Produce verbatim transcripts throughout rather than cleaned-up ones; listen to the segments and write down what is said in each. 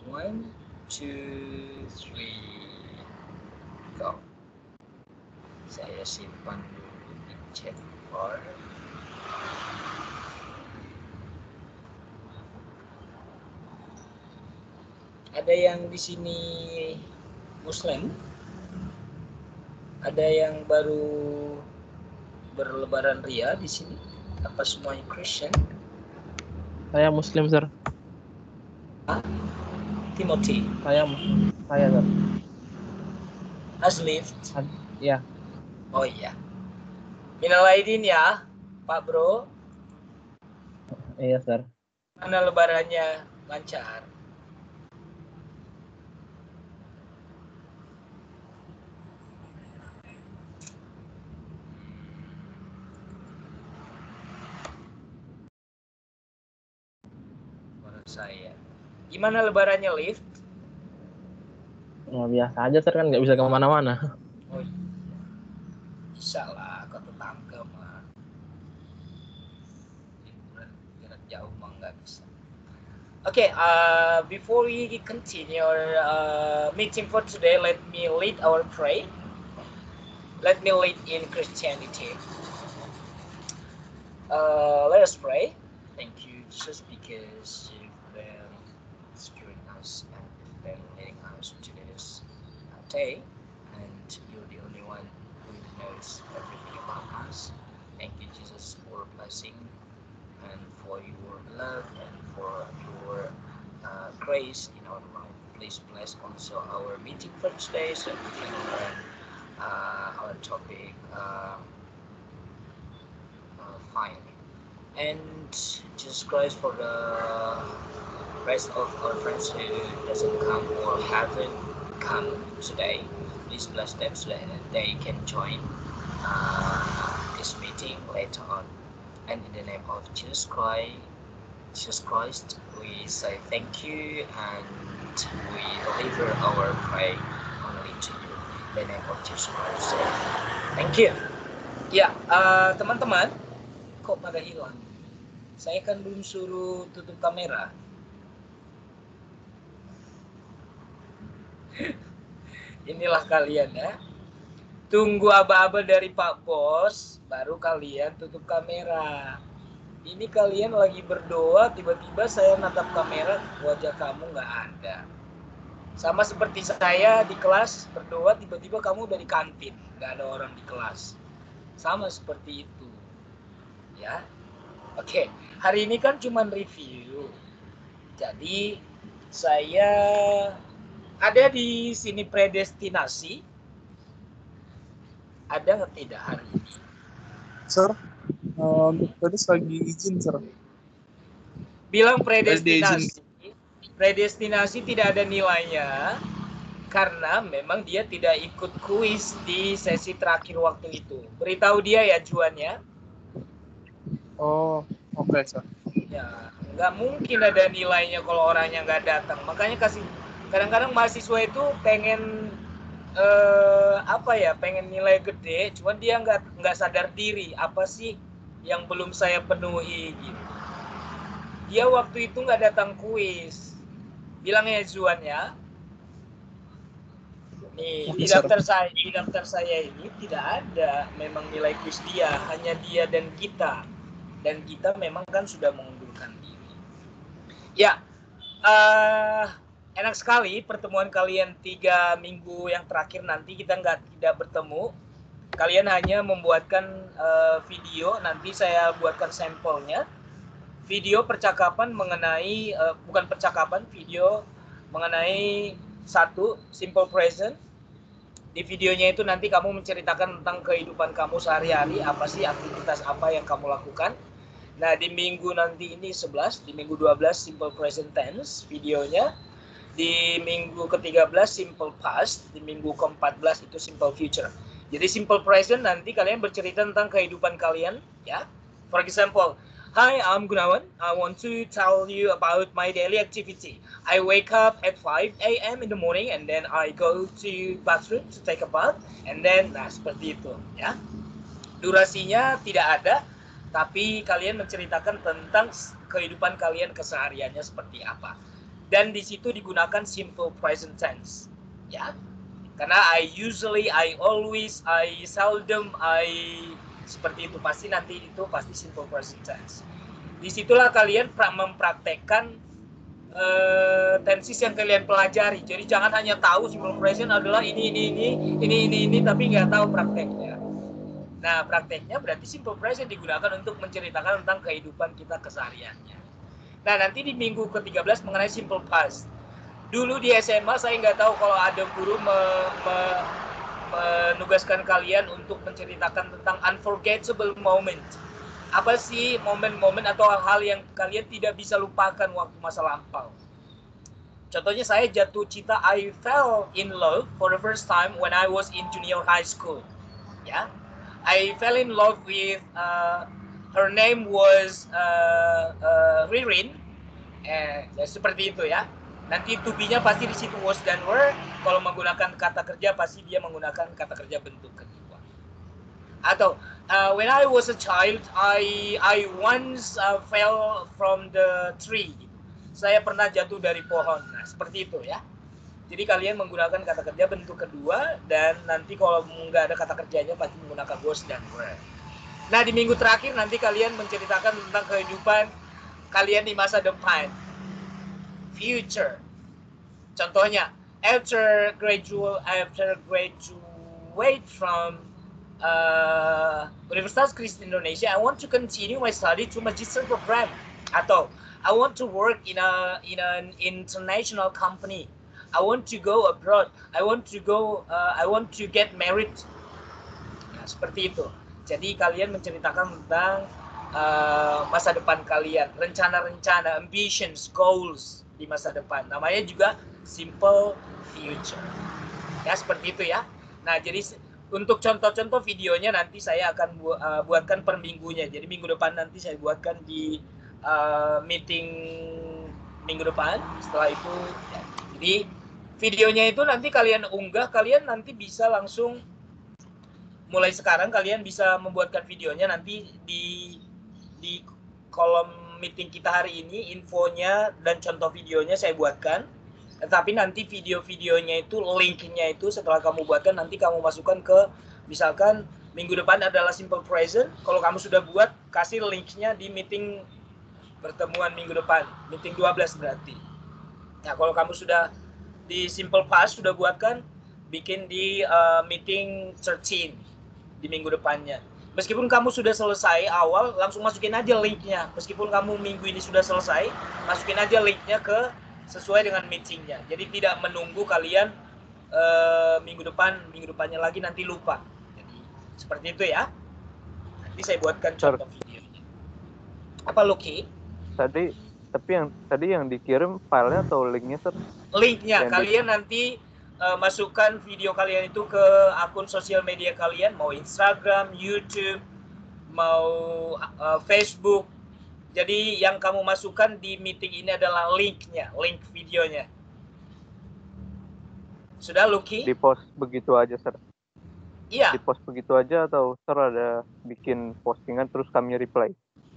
One, two, three, go. Saya simpan dulu di chat bar. Ada yang di sini Muslim? Ada yang baru berlebaran ria di sini? Apa semuanya Christian? Saya Muslim, sir. Ah, Timothy. Saya, saya, sir. Has lived. Ya. Oh iya. Minal aidin ya, Pak Bro. Iya, sir. Mana lebarannya lancar? Menurut saya. Gimana lebarannya, Lift? Oh, biasa aja, sir, kan nggak bisa kemana-mana. Oh iya. Bisa lah, ke tetangga mah. Liburan jarak jauh mah nggak bisa. Okay, uh, before we continue our uh, meeting for today, let me lead our pray. Let me lead in Christianity. Uh, let us pray. Thank you, Jesus, because you've been steering us and you've been leading us to this day, and you're the only one who knows everything about us. Thank you, Jesus, for blessing and for your love and for your uh, grace in our life. Please bless also our meeting for today so we can learn uh, our topic uh, uh, finally. And Jesus Christ, for the rest of our friends who doesn't come or haven't come today, please bless them so that they can join uh, this meeting later on. And in the name of Jesus Christ, Jesus Christ, we say thank you and we deliver our prayer only to you. In the name of Jesus Christ, thank you. Ya, uh, teman-teman, kok pada hilang? Saya kan belum suruh tutup kamera. Inilah kalian ya. Tunggu aba-aba dari Pak Bos, baru kalian tutup kamera. Ini kalian lagi berdoa, tiba-tiba saya natap kamera, wajah kamu nggak ada. Sama seperti saya di kelas berdoa, tiba-tiba kamu udah di kantin, nggak ada orang di kelas. Sama seperti itu. Ya. Oke, hari ini kan cuma review. Jadi saya ada di sini predestinasi. Ada nggak tidak hari ini? Sir, uh, untuk tadi lagi izin, sir. Bilang predestinasi. Predestinasi tidak ada nilainya karena memang dia tidak ikut kuis di sesi terakhir waktu itu. Beritahu dia ya Juannya. Oh, oke, okay, sir. Ya, nggak mungkin ada nilainya kalau orangnya nggak datang. Makanya kasih. Kadang-kadang mahasiswa itu pengen eh, apa ya, pengen nilai gede, cuman dia nggak nggak sadar diri apa sih yang belum saya penuhi gitu. Dia waktu itu nggak datang kuis. Bilangnya Zuan ya. Nih, di daftar saya, di daftar saya ini tidak ada memang nilai kuis dia, hanya dia dan kita. Dan kita memang kan sudah mengundurkan diri. Ya, uh, enak sekali pertemuan kalian tiga minggu yang terakhir nanti kita nggak tidak bertemu. Kalian hanya membuatkan uh, video, nanti saya buatkan sampelnya. Video percakapan mengenai, uh, bukan percakapan, video mengenai satu, simple present. Di videonya itu nanti kamu menceritakan tentang kehidupan kamu sehari-hari, apa sih aktivitas apa yang kamu lakukan. Nah, di minggu nanti ini sebelas, di minggu dua belas simple present tense videonya. Di minggu ke tiga belas simple past, di minggu ke empat belas itu simple future. Jadi simple present nanti kalian bercerita tentang kehidupan kalian, ya. For example, hi, I'm Gunawan. I want to tell you about my daily activity. I wake up at five a m in the morning and then I go to bathroom to take a bath and then, nah seperti itu, ya. Durasinya tidak ada, tapi kalian menceritakan tentang kehidupan kalian kesehariannya seperti apa. dan di situ digunakan simple present tense, ya. Karena I usually, I always, I seldom, I seperti itu, pasti nanti itu pasti simple present tense. Disitulah kalian mempraktekkan uh, tenses yang kalian pelajari. Jadi jangan hanya tahu simple present adalah ini, ini, ini, ini, ini, ini, tapi nggak tahu prakteknya. Nah, prakteknya berarti simple present digunakan untuk menceritakan tentang kehidupan kita kesehariannya. Nah, nanti di minggu ke tiga belas mengenai simple past. Dulu di S M A saya nggak tahu kalau ada guru me, me, menugaskan kalian untuk menceritakan tentang unforgettable moment. Apa sih momen-momen atau hal-hal yang kalian tidak bisa lupakan waktu masa lampau? Contohnya saya jatuh cinta, I fell in love for the first time when I was in junior high school. Ya, I fell in love with uh, her name was uh, uh, Ririn. Eh, ya, seperti itu ya. Nanti to be-nya pasti di situ was dan were. Kalau menggunakan kata kerja pasti dia menggunakan kata kerja bentuk kedua. Atau uh, when I was a child, I I once uh, fell from the tree. Saya pernah jatuh dari pohon. Nah, seperti itu ya. Jadi kalian menggunakan kata kerja bentuk kedua dan nanti kalau nggak ada kata kerjanya pasti menggunakan was dan were. Nah, di minggu terakhir nanti kalian menceritakan tentang kehidupan kalian di masa depan. Future. Contohnya, after graduate after graduate from uh, Universitas Kristen Indonesia, I want to continue my study to magister program. Atau I want to work in a in an international company. I want to go abroad. I want to go. Uh, I want to get married. Nah, seperti itu. Jadi kalian menceritakan tentang uh, masa depan kalian, rencana-rencana, ambitions, goals di masa depan. Namanya juga simple future. Ya, seperti itu ya. Nah, jadi untuk contoh-contoh videonya nanti saya akan bu uh, buatkan per minggunya. Jadi minggu depan nanti saya buatkan di uh, meeting minggu depan. Setelah itu, ya. Jadi videonya itu nanti kalian unggah, kalian nanti bisa langsung mulai sekarang kalian bisa membuatkan videonya nanti di di kolom meeting kita hari ini, infonya dan contoh videonya saya buatkan. Tetapi nanti video-videonya itu, linknya itu setelah kamu buatkan nanti kamu masukkan ke, misalkan minggu depan adalah simple present. Kalau kamu sudah buat, kasih linknya di meeting pertemuan minggu depan, meeting dua belas berarti. Nah, kalau kamu sudah di simple past sudah buatkan, bikin di uh, meeting tiga belas di minggu depannya. Meskipun kamu sudah selesai awal, langsung masukin aja linknya. Meskipun kamu minggu ini sudah selesai, masukin aja linknya ke sesuai dengan meetingnya. Jadi tidak menunggu kalian uh, minggu depan, minggu depannya lagi nanti lupa. Jadi seperti itu ya. Nanti saya buatkan contoh videonya. Apa Lucky? Tadi, tapi yang tadi yang dikirim filenya atau linknya, Sir? Linknya, yang kalian di... nanti uh, masukkan video kalian itu ke akun sosial media kalian, mau Instagram, YouTube, mau uh, Facebook. Jadi yang kamu masukkan di meeting ini adalah linknya, link videonya. Sudah, Lucky? Di post begitu aja, Sir? Iya. Di post begitu aja atau Sir ada bikin postingan terus kami reply?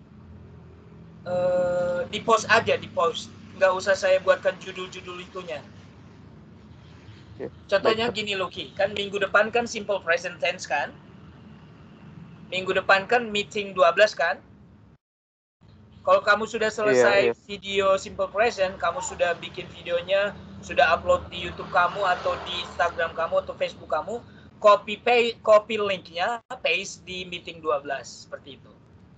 Uh, di post aja, di post. Nggak usah saya buatkan judul-judul itunya. Contohnya baik, gini Lucky, kan minggu depan kan simple present tense kan? Minggu depan kan meeting dua belas kan? Kalau kamu sudah selesai iya, iya. video simple present, kamu sudah bikin videonya, sudah upload di YouTube kamu atau di Instagram kamu atau Facebook kamu, copy paste, copy linknya, paste di meeting dua belas, seperti itu.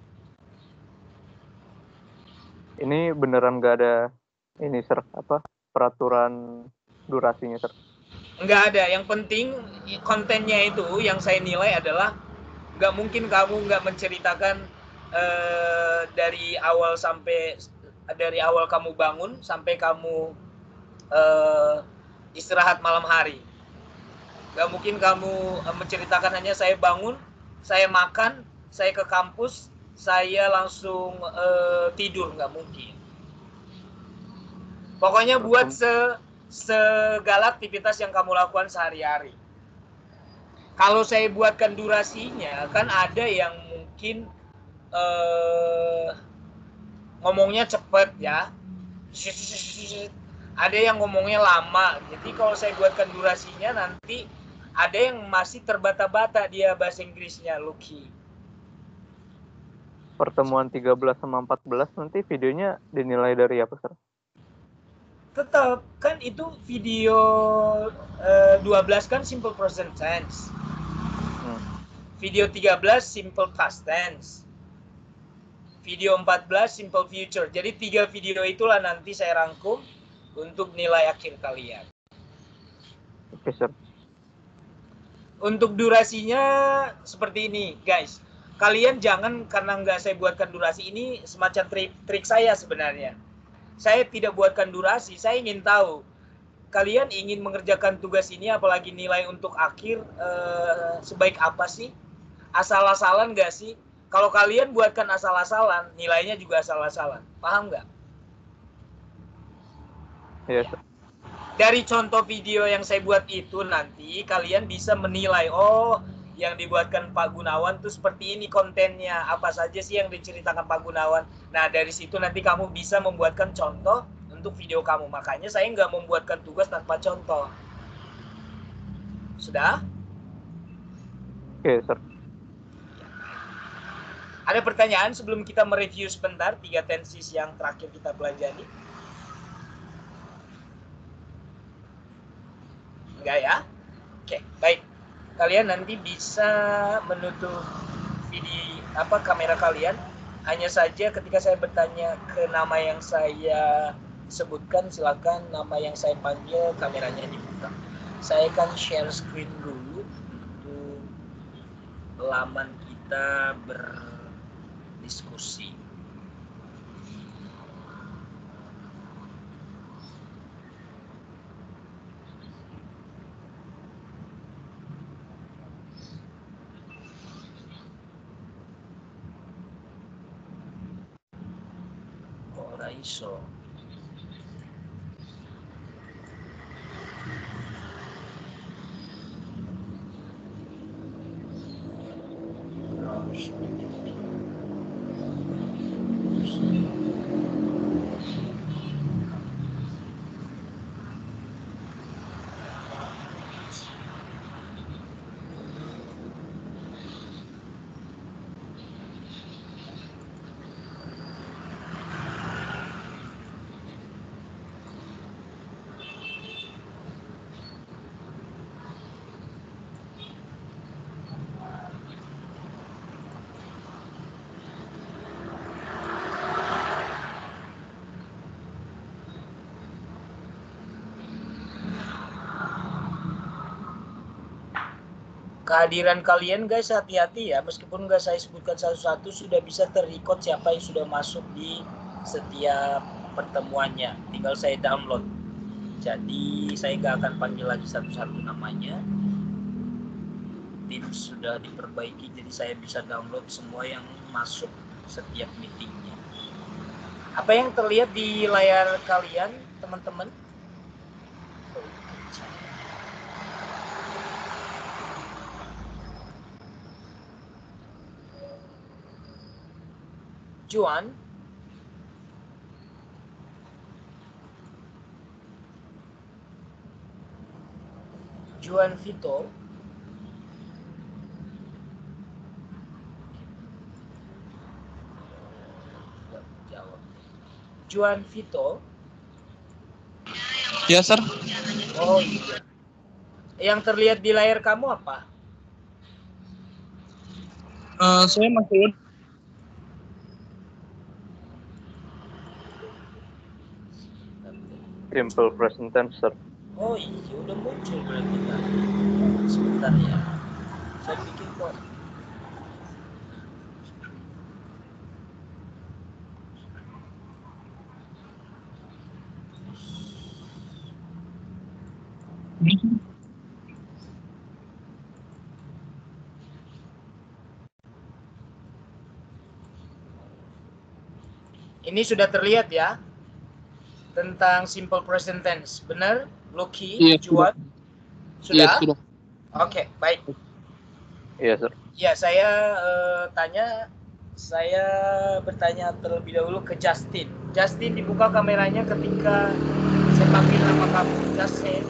Ini beneran nggak ada ini Sir, apa peraturan durasinya Sir? Nggak ada, yang penting kontennya itu yang saya nilai adalah nggak mungkin kamu nggak menceritakan uh, dari awal sampai dari awal kamu bangun sampai kamu uh, istirahat malam hari. Nggak mungkin kamu uh, menceritakan hanya saya bangun, saya makan, saya ke kampus, saya langsung uh, tidur, nggak mungkin. Pokoknya buat se segala aktivitas yang kamu lakukan sehari-hari. Kalau saya buatkan durasinya, kan ada yang mungkin uh, ngomongnya cepet ya. ada yang ngomongnya lama. Jadi kalau saya buatkan durasinya nanti ada yang masih terbata-bata dia bahasa Inggrisnya, Lucky. Pertemuan tiga belas sama empat belas nanti videonya dinilai dari apa, Sir? Tetap kan itu video uh, dua belas kan simple present tense. Hmm. Video tiga belas simple past tense. Video empat belas simple future. Jadi tiga video itulah nanti saya rangkum untuk nilai akhir kalian. Oke, Sir. Untuk durasinya seperti ini, guys. Kalian jangan karena nggak saya buatkan durasi ini semacam trik, trik saya sebenarnya. Saya tidak buatkan durasi, saya ingin tahu kalian ingin mengerjakan tugas ini apalagi nilai untuk akhir eh, sebaik apa sih? Asal-asalan nggak sih? Kalau kalian buatkan asal-asalan, nilainya juga asal-asalan. Paham nggak? Yes. Dari contoh video yang saya buat itu nanti kalian bisa menilai, oh yang dibuatkan Pak Gunawan tuh seperti ini kontennya, apa saja sih yang diceritakan Pak Gunawan. Nah dari situ nanti kamu bisa membuatkan contoh untuk video kamu. Makanya saya nggak membuatkan tugas tanpa contoh. Sudah? Oke, Sir. Ada pertanyaan sebelum kita mereview sebentar tiga tenses yang terakhir kita pelajari? Enggak ya? Oke, baik. Kalian nanti bisa menutup video apa kamera kalian. Hanya saja ketika saya bertanya ke nama yang saya sebutkan, silakan nama yang saya panggil kameranya dibuka. Saya akan share screen dulu untuk laman kita berdiskusi. Iso. Kehadiran kalian guys hati-hati ya, meskipun nggak saya sebutkan satu-satu sudah bisa terrecord siapa yang sudah masuk di setiap pertemuannya, tinggal saya download. Jadi saya nggak akan panggil lagi satu-satu namanya. Tim sudah diperbaiki jadi saya bisa download semua yang masuk setiap meetingnya. Apa yang terlihat di layar kalian teman-teman? Juan, Juan Vito, Juan Vito. Ya, Sir. Oh iya. Yang terlihat di layar kamu apa? Uh, saya masih Simple present tense, Sir. Oh iya, udah muncul berarti kan. Sebentar ya. Saya bikin kok. Ini sudah terlihat ya tentang simple present tense, benar, Lucky, iya, Juan? Sudah? Iya, sudah. Oke, baik. Iya, Sir. Ya, saya uh, tanya, saya bertanya terlebih dahulu ke Justin. Justin dibuka kameranya ketika Saya panggil nama kamu, Justin.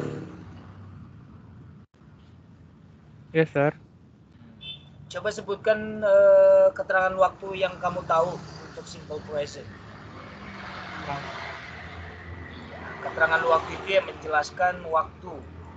Yes, sir. Coba sebutkan uh, keterangan waktu yang kamu tahu untuk simple present. Ya, keterangan waktu itu yang menjelaskan waktu.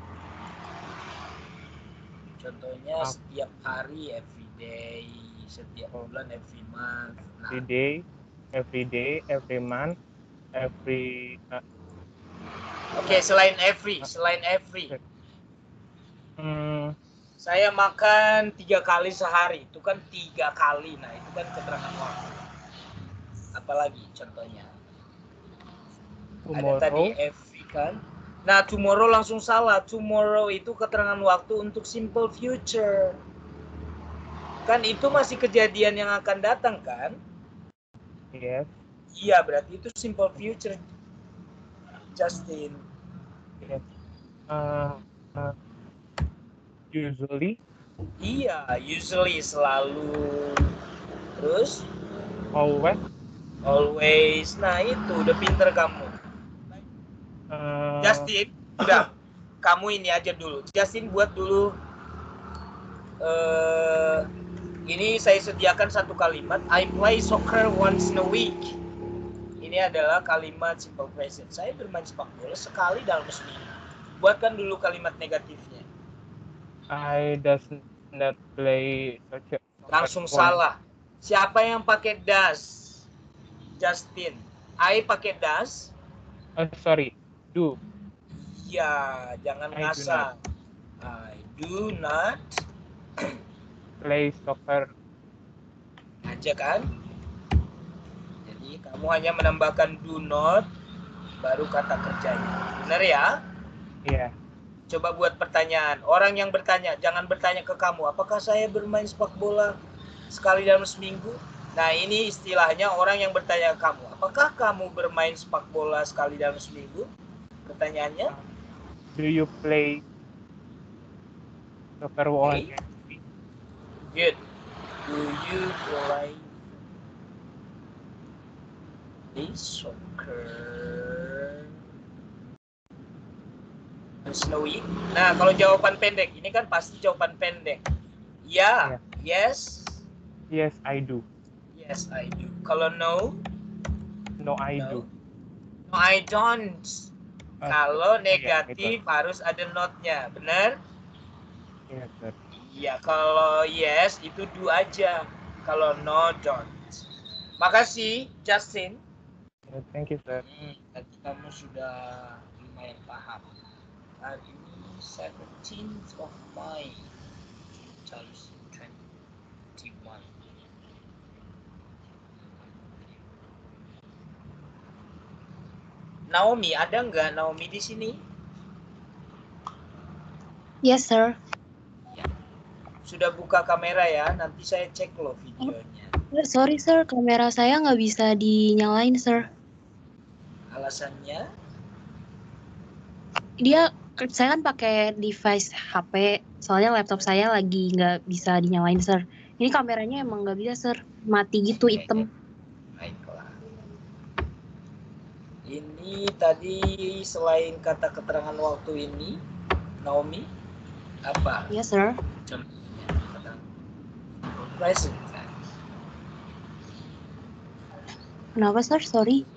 Contohnya Up. Setiap hari, every day, setiap bulan, every month. Nah, Every day, every day, every month, every. Uh, Oke, okay, selain every, selain every. Hmm. Saya makan tiga kali sehari, itu kan tiga kali. Nah, itu kan keterangan waktu. Apalagi contohnya? Tomorrow. Ada tadi every kan. Nah, tomorrow langsung salah. Tomorrow itu keterangan waktu untuk simple future. Kan itu masih kejadian yang akan datang kan? Yes. Iya, berarti itu simple future. Justin. Yes. Uh, uh, usually. Iya, usually selalu. Terus? Always. Always. Nah, itu udah pinter kamu. Uh, Justin, udah. Kamu ini aja dulu. Justin buat dulu. Uh, ini saya sediakan satu kalimat. I play soccer once in a week. Ini adalah kalimat simple present. Saya bermain sepak bola sekali dalam seminggu. Buatkan dulu kalimat negatifnya. I does not play soccer. Langsung salah. Siapa yang pakai does? Justin. I pakai does. Oh, sorry. Do. Ya, jangan I ngasal. I do not play soccer. aja kan? Jadi kamu hanya menambahkan do not baru kata kerjanya. Benar ya? Iya. Yeah. Coba buat pertanyaan. Orang yang bertanya, jangan bertanya ke kamu, apakah saya bermain sepak bola sekali dalam seminggu? Nah, ini istilahnya orang yang bertanya ke kamu, apakah kamu bermain sepak bola sekali dalam seminggu? Pertanyaannya? Do you play soccer once? Okay. Good. Do you play soccer snowy? Nah, kalau jawaban pendek, ini kan pasti jawaban pendek. Ya, yeah. Yes. Yes, I do. Yes, I do. Kalau no? No, I no. do. No, I don't. Uh, kalau oh, negatif yeah, harus ada not-nya, benar? Yes, sir. Iya, kalau yes itu do aja. Kalau no, don't. Makasih, Justin. Yeah, thank you, sir. Hmm, tadi kamu sudah lumayan paham. Hari ini seventeenth of May dua ribu dua puluh satu. Naomi, ada nggak Naomi di sini? Yes, sir. Ya. Sudah buka kamera ya, nanti saya cek loh videonya. Oh, sorry, sir. Kamera saya nggak bisa dinyalain, sir. Alasannya? Dia, saya kan pakai device H P, soalnya laptop saya lagi nggak bisa dinyalain, sir. Ini kameranya emang nggak bisa, sir. Mati gitu, hitam. Baiklah. Ini tadi selain kata keterangan waktu ini, Naomi, apa? Yes, sir. Contohnya, kata present tense. Kenapa, sir? Sorry.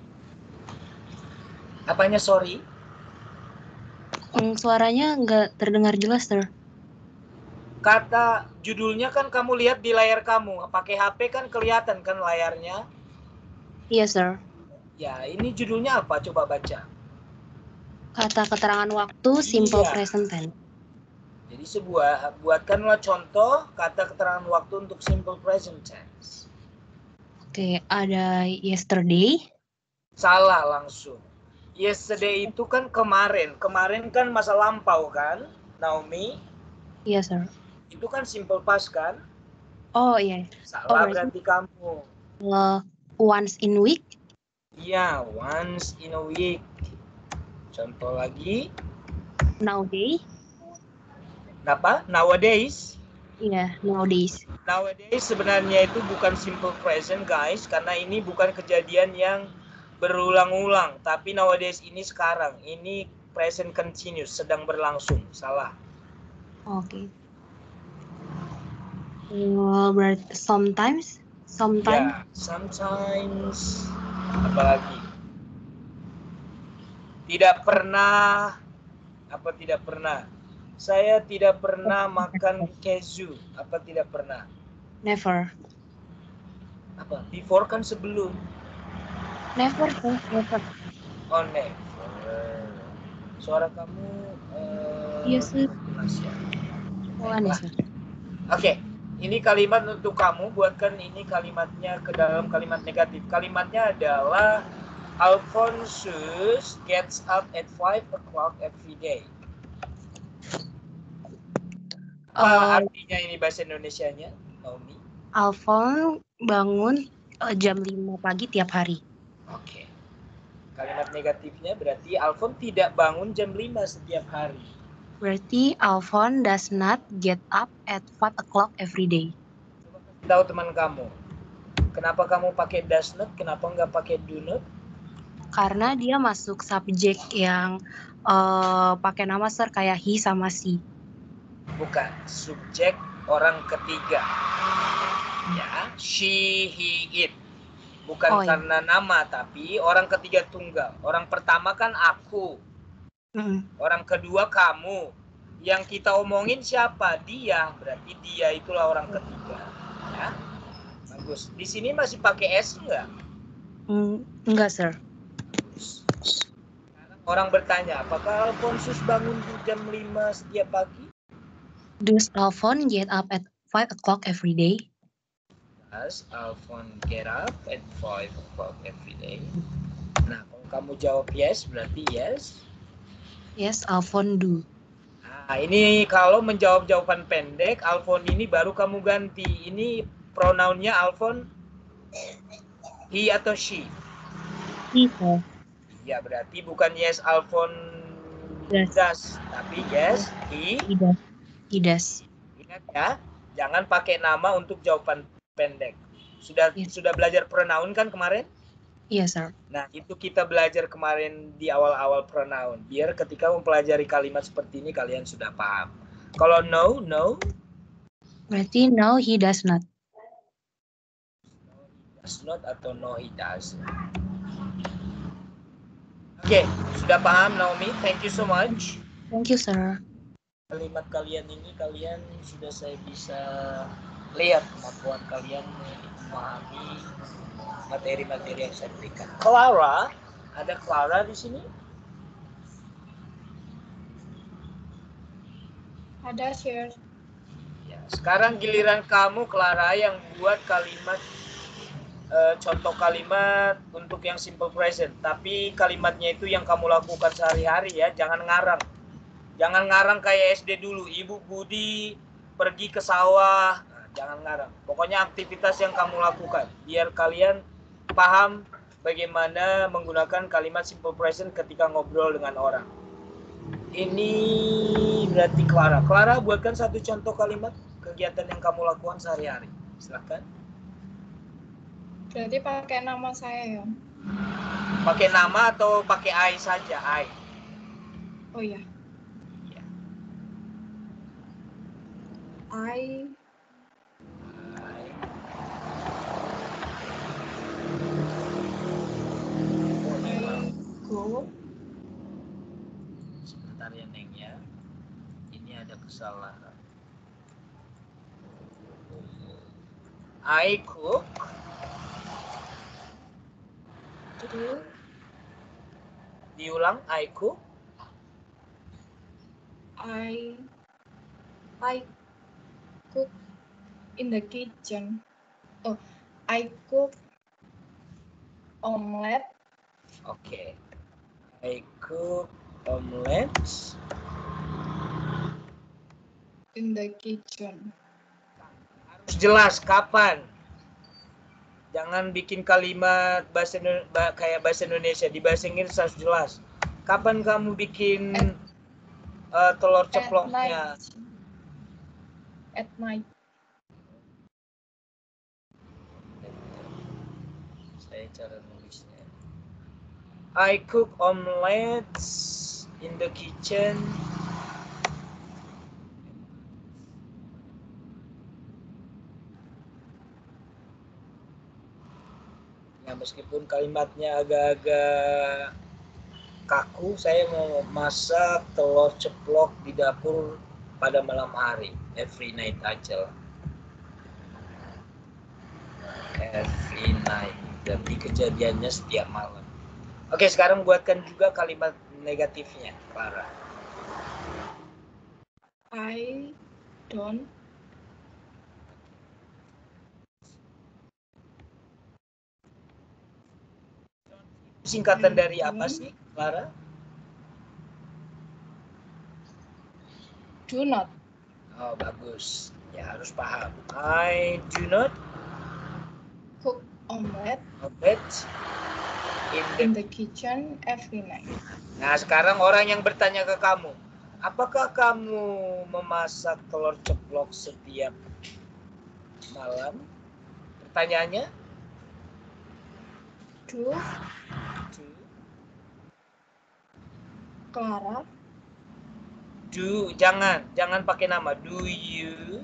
Apanya sorry? Hmm, suaranya nggak terdengar jelas, sir. Kata judulnya kan kamu lihat di layar kamu. Pakai H P kan kelihatan kan layarnya? Iya, sir. Ya, ini judulnya apa? Coba baca. Kata keterangan waktu, simple Iya. present tense. Jadi sebuah, buatkanlah contoh kata keterangan waktu untuk simple present tense. Oke, ada yesterday. Salah langsung. Yesterday itu kan kemarin. Kemarin kan masa lampau kan, Naomi? Iya, sir. Itu kan simple past kan? Oh, iya. Salah oh, berarti kamu. Uh, once in week. Iya, once in a week. Contoh lagi. Nowadays. Kenapa? Nowadays. Iya, nowadays. Nowadays sebenarnya itu bukan simple present guys, karena ini bukan kejadian yang berulang-ulang, tapi nowadays ini sekarang, ini present continuous, sedang berlangsung. Salah. Oke. Uh, berarti sometimes, sometimes. Ya, sometimes. Apalagi? Tidak pernah. Apa tidak pernah? Saya tidak pernah makan keju. Apa tidak pernah? Never. Apa? Before kan sebelum. Never, sir. Never. Oh, never. Suara kamu uh, Iya, sir. Indonesia. Oh, aneh, sir. Oke, ini kalimat untuk kamu. Buatkan ini kalimatnya ke dalam kalimat negatif. Kalimatnya adalah Alphonsus gets up at five o'clock every day. Apa Uh, artinya ini bahasa Indonesianya, Naomi? Alfon bangun uh, jam lima pagi tiap hari. Oke. Kalimat negatifnya berarti Alfon tidak bangun jam lima setiap hari. Berarti Alfon does not get up at five o'clock every day. Coba kasih tahu teman kamu. Kenapa kamu pakai does not? Kenapa nggak pakai do not? Karena dia masuk subjek yang uh, pakai nama, sir, kayak he sama she. Bukan, subjek orang ketiga. Ya, she, he, it. Bukan Oh, iya. karena nama, tapi orang ketiga tunggal. Orang pertama kan aku. Mm. Orang kedua kamu. Yang kita omongin siapa? Dia. Berarti dia itulah orang ketiga. Ya. Bagus. Di sini masih pakai S enggak? Mm, enggak, sir. Bagus. Sekarang orang bertanya, apakah Alphonsus bangun jam lima setiap pagi? Does Alfon get up at five o'clock every day? Does Alphon get up at five o'clock every day? Nah, kalau kamu jawab yes, berarti yes. Yes, Alfon do. Nah, ini kalau menjawab jawaban pendek, Alphon ini baru kamu ganti. Ini pronounnya Alphon he atau she? He, sir. Ya, berarti bukan yes Alphon Yes. does, tapi yes he. He does. He does. Ingat ya, jangan pakai nama untuk jawaban pendek. Sudah Yes. sudah belajar pronoun kan kemarin? Iya, sir. Nah, itu kita belajar kemarin di awal-awal pronoun. Biar ketika mempelajari kalimat seperti ini kalian sudah paham. Kalau no, no. Berarti no, he does not. Does not atau no, he does. Oke, okay, sudah paham Naomi? Thank you so much. Thank you, sir. Kalimat kalian ini kalian sudah saya bisa lihat kemampuan kalian memahami materi-materi yang saya berikan. Clara, ada Clara di sini? Ada, sir. Ya, sekarang giliran kamu Clara yang buat kalimat uh, contoh kalimat untuk yang simple present. Tapi kalimatnya itu yang kamu lakukan sehari-hari ya, jangan ngarang. Jangan ngarang kayak S D dulu. Ibu Budi pergi ke sawah. Nah, jangan ngarang. Pokoknya aktivitas yang kamu lakukan biar kalian paham bagaimana menggunakan kalimat simple present ketika ngobrol dengan orang. Ini berarti Clara. Clara, buatkan satu contoh kalimat kegiatan yang kamu lakukan sehari-hari. Silakan. Berarti pakai nama saya ya? Pakai nama atau pakai I saja? I. Oh iya. Ya. I I go. Sebentar ya Neng ya. Ini ada kesalahan. I cook. To. Diulang, I cook. I I cook in the kitchen. Oh, I cook omelette Oke. Okay. I cook omelets in the kitchen. harus jelas kapan. Jangan bikin kalimat bahasa kayak bahasa Indonesia. Di bahasa Inggris harus jelas. Kapan kamu bikin At, uh, telur at ceploknya? night. At night. Saya cara nulisnya. I cook omelets in the kitchen. Ya, meskipun kalimatnya agak-agak kaku, saya mau masak telur ceplok di dapur pada malam hari. Every night aja lah. Every night. Jadi kejadiannya setiap malam. Oke, sekarang buatkan juga kalimat negatifnya, Clara. I don't Singkatan dari apa sih, Clara? do not Oh, bagus. Ya, harus paham. I do not cook omelette omelette in the... in the kitchen every night. Nah, sekarang orang yang bertanya ke kamu, apakah kamu memasak telur ceplok setiap malam? Pertanyaannya? Do Do, Clara do jangan, jangan pakai nama. Do you?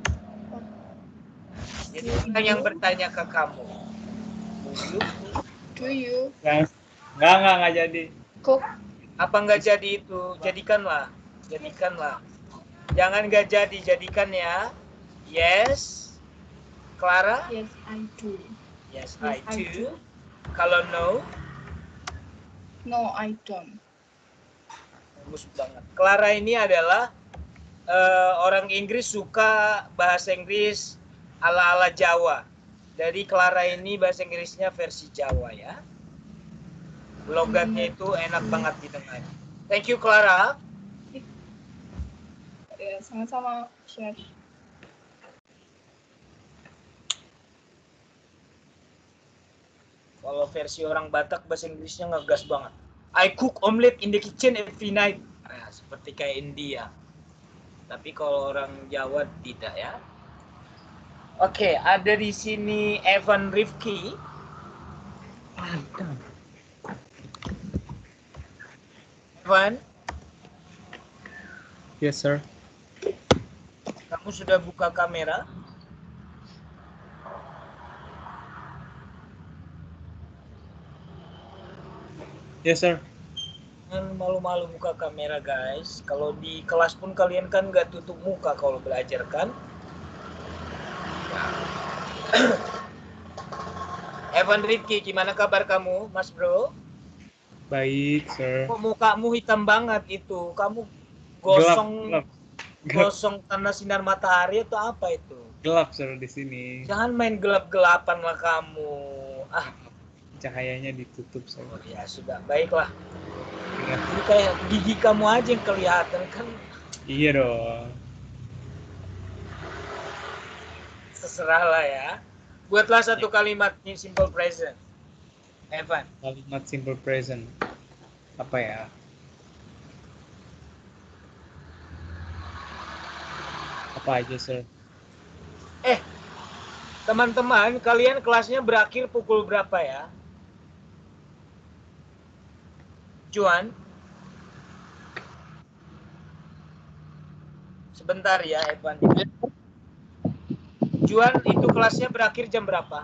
Jadi orang yang bertanya ke kamu, do you? do you Enggak, enggak, enggak jadi. cook Apa nggak jadi itu? Jadikanlah, jadikanlah. Jangan nggak jadi, jadikan ya. Yes, Clara. yes I do. Yes, Yes, I I do. do. Kalau no, No, I don't. bagus banget. Clara ini adalah uh, orang Inggris, suka bahasa Inggris ala-ala Jawa. Jadi Clara ini bahasa Inggrisnya versi Jawa ya. Logatnya itu enak banget didengar. Thank you, Clara. Ya, sama-sama, Chef. Kalau versi orang Batak bahasa Inggrisnya ngegas banget. I cook omelette in the kitchen every night. Nah, seperti kayak India. Tapi kalau orang Jawa tidak ya. Oke, ada di sini Evan Rifki. Evan, Yes, sir. kamu sudah buka kamera? Yes, sir. Jangan malu-malu buka kamera, guys. Kalau di kelas pun kalian kan nggak tutup muka kalau belajar kan? Evan Rifki, gimana kabar kamu, Mas Bro? Baik, sir. Kok mukamu hitam banget itu? Kamu gosong, Gelap, gelap. gosong karena sinar matahari atau apa itu? Gelap, sir, di sini. Jangan main gelap-gelapan lah kamu. Ah, Cahayanya ditutup, sir. oh ya sudah, baiklah. Ya. Ini kayak gigi kamu aja yang kelihatan kan. Iya dong. Terserah lah ya. Buatlah satu kalimat in simple present. Evan. Kalimat simple present. Apa ya? Apa aja, sir? Eh, teman-teman, kalian kelasnya berakhir pukul berapa ya? Juan? Sebentar ya, Evan. Juan, itu kelasnya berakhir jam berapa?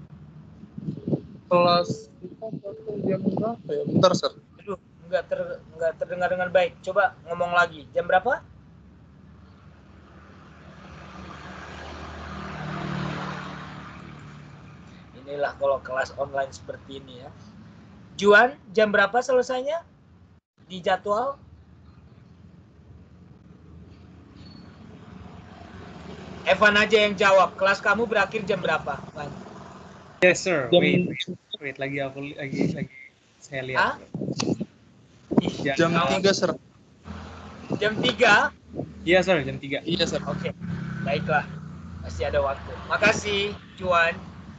Kelas kita satu jam berapa ya? Bentar, sir. Aduh, nggak ter, nggak terdengar dengan baik. Coba ngomong lagi. Jam berapa? Inilah kalau kelas online seperti ini ya. Juan, jam berapa selesainya? Di jadwal? Evan aja yang jawab. Kelas kamu berakhir jam berapa, Evan? Yes, sir. Jam- Wait, wait, wait. Lagi aku lagi lagi saya lihat. Hah? Ih, Jam jawab. tiga, sir. Jam tiga? Iya, sir, jam tiga. Iya, sir. Oke, baiklah. Masih ada waktu. Makasih, Juan.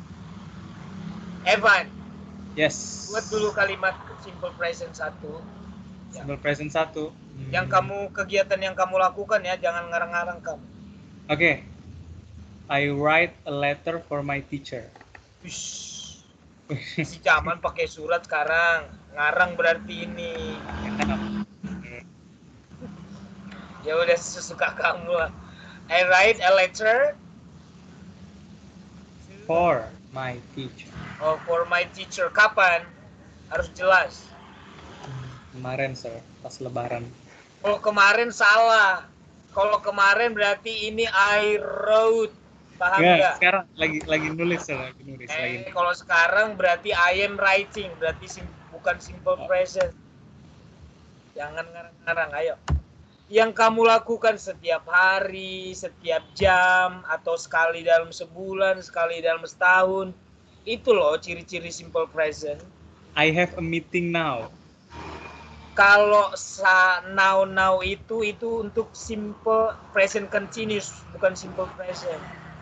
Evan, Yes. buat dulu kalimat simple present satu. Ya. Simple present satu. Hmm. Yang kamu, kegiatan yang kamu lakukan ya, jangan ngarang-ngarang kamu. Oke. Okay. I write a letter for my teacher. Ush, Si zaman pakai surat sekarang. Ngarang berarti ini. Ya udah sesuka kamu lah. I write a letter For my teacher. oh, for my teacher. Kapan? Harus jelas. Kemarin sir, pas lebaran. Kalau kemarin salah. Kalau kemarin berarti ini I wrote. Paham Nggak, nggak? sekarang lagi lagi nulis sir, lagi nulis lagi. Eh, kalau sekarang berarti I am writing. Berarti sim- bukan simple present. Jangan ngarang-ngarang, ayo. Yang kamu lakukan setiap hari, setiap jam, atau sekali dalam sebulan, sekali dalam setahun. Itu loh ciri-ciri simple present. I have a meeting now. Kalau sa now now itu itu untuk simple present continuous, bukan simple present.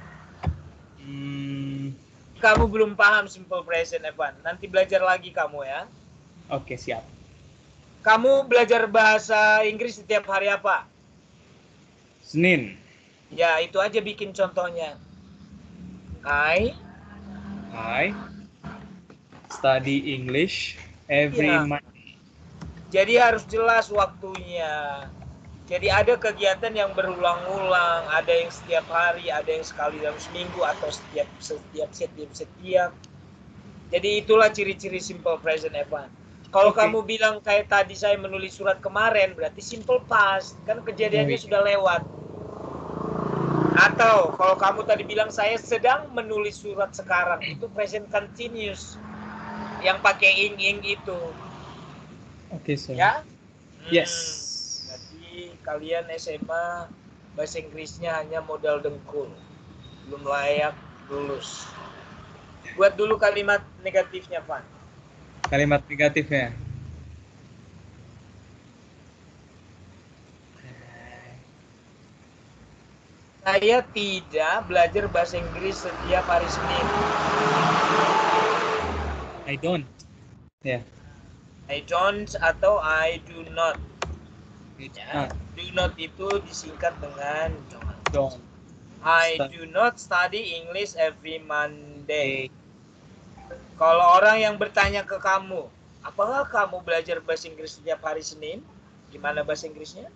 Hmm, Kamu belum paham simple present, Evan. Nanti belajar lagi kamu ya. Oke, siap. Kamu belajar bahasa Inggris setiap hari apa? Senin. Ya, itu aja bikin contohnya. I I study English every Iya. month. Jadi harus jelas waktunya. Jadi ada kegiatan yang berulang-ulang, ada yang setiap hari, ada yang sekali dalam seminggu atau setiap setiap setiap setiap. Jadi itulah ciri-ciri simple present, Evan. Kalau Oke. kamu bilang kayak tadi saya menulis surat kemarin, berarti simple past, kan kejadiannya Oh, iya. sudah lewat. Atau kalau kamu tadi bilang saya sedang menulis surat sekarang, itu present continuous yang pakai ing-ing itu, Oke, sir. ya? Yes. Jadi kalian S M A bahasa Inggrisnya hanya modal dengkul, belum layak lulus. Buat dulu kalimat negatifnya, Van. Kalimat negatifnya. Saya tidak belajar bahasa Inggris setiap hari Senin. I don't. Ya. I don't atau I do not. It's Ya. not. Do not itu disingkat dengan don't. Don't. I Study. do not study English every Monday. Kalau orang yang bertanya ke kamu, apakah kamu belajar bahasa Inggris setiap hari Senin? Gimana bahasa Inggrisnya?